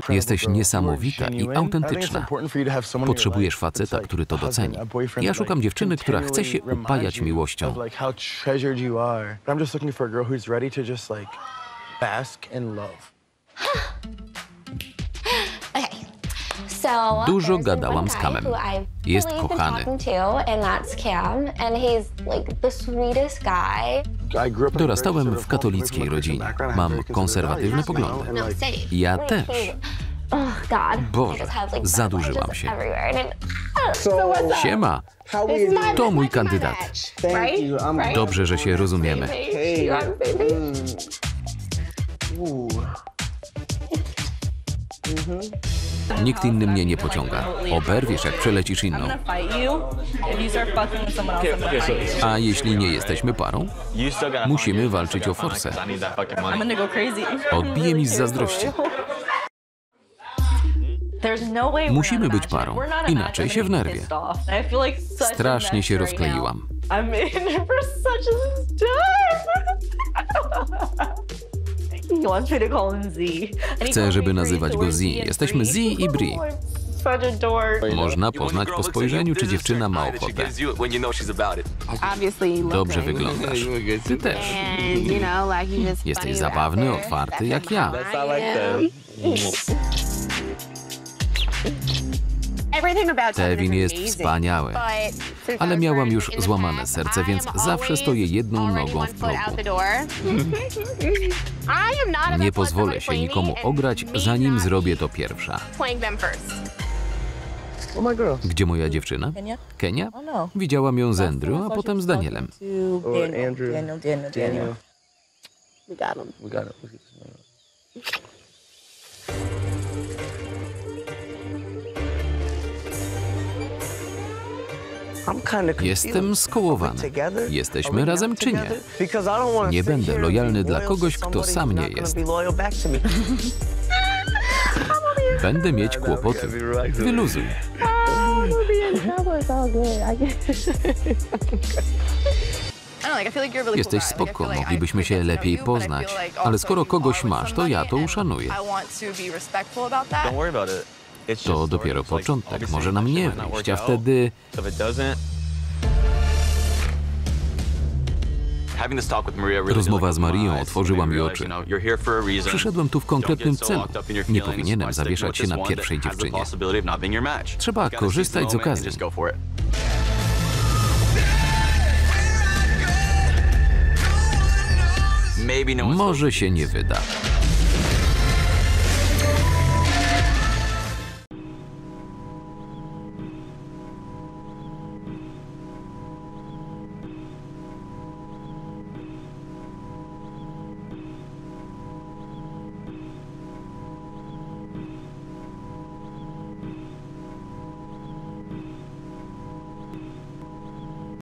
Jesteś niesamowita i autentyczna. Potrzebujesz faceta, który to doceni. Ja szukam dziewczyny, która chce się upajać miłością. Dużo gadałam z Camem. Jest kochany. Dorastałem w katolickiej rodzinie. Mam konserwatywne poglądy. Ja też. Boże, zadłużyłam się. Siema, to mój kandydat. Dobrze, że się rozumiemy. Nikt inny mnie nie pociąga. Oberwiesz, jak przelecisz inną. A jeśli nie jesteśmy parą? Musimy walczyć o forsę. Odbije mi z zazdrości. Musimy być parą, inaczej się wnerwię. Strasznie się rozkleiłam. Chcę, żeby nazywać go Z. Jesteśmy Z i Bri. Można poznać po spojrzeniu, czy dziewczyna ma ochotę. Dobrze wyglądasz. Ty też. Jesteś zabawny, otwarty jak ja. Tevin jest wspaniały, ale miałam już złamane serce, więc zawsze stoję jedną nogą w progu. Nie pozwolę się nikomu ograć, zanim zrobię to pierwsza. Gdzie moja dziewczyna? Kenia? Widziałam ją z Andrew, a potem z Danielem. Jestem skołowany. Jesteśmy razem czy nie? Nie będę lojalny dla kogoś, kto sam nie jest. Będę mieć kłopoty. Wyluzuj. Jesteś spoko, moglibyśmy się lepiej poznać. Ale skoro kogoś masz, to ja to uszanuję. To dopiero początek, może nam nie wyjść, a wtedy... Rozmowa z Marią otworzyła mi oczy. Przyszedłem tu w konkretnym celu. Nie powinienem zawieszać się na pierwszej dziewczynie. Trzeba korzystać z okazji. Może się nie wyda.